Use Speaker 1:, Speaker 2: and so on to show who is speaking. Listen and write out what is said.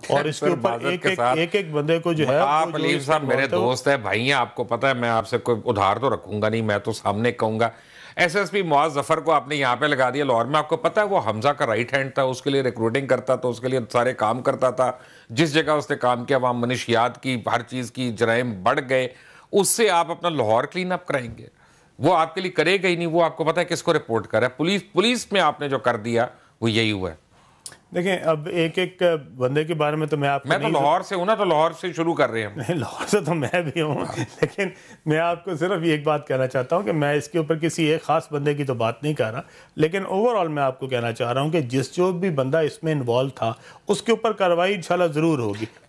Speaker 1: और इसके ऊपर एक एक बंदे को जो है,
Speaker 2: आप अलीम साहब मेरे दोस्त है, भाई हैं, आपको पता है मैं आपसे कोई उधार तो रखूंगा नहीं, मैं तो सामने कहूंगा। एसएसपी मुआज जफर को आपने यहाँ पे लगा दिया लाहौर में, आपको पता है वो हमजा का राइट हैंड था, उसके लिए रिक्रूटिंग करता था, उसके लिए सारे काम करता था। जिस जगह उसने काम किया वहां मनशियात की, हर चीज की जराइम बढ़ गए। उससे आप अपना लाहौर क्लीन अप कराएंगे? वो आपके लिए करेगा ही नहीं। वो आपको पता है किसको रिपोर्ट कर रहा है? पुलिस में आपने जो कर दिया वो यही हुआ है।
Speaker 1: देखें, अब एक एक बंदे के बारे में तो मैं आपको,
Speaker 2: मैं तो लाहौर से हूं ना, तो लाहौर से शुरू कर रहे हैं।
Speaker 1: लाहौर से तो मैं भी हूँ, लेकिन मैं आपको सिर्फ एक बात कहना चाहता हूँ कि मैं इसके ऊपर किसी एक ख़ास बंदे की तो बात नहीं कर रहा, लेकिन ओवरऑल मैं आपको कहना चाह रहा हूँ कि जो भी बंदा इसमें इन्वॉल्व था उसके ऊपर कार्रवाई इंशाल्लाह ज़रूर होगी।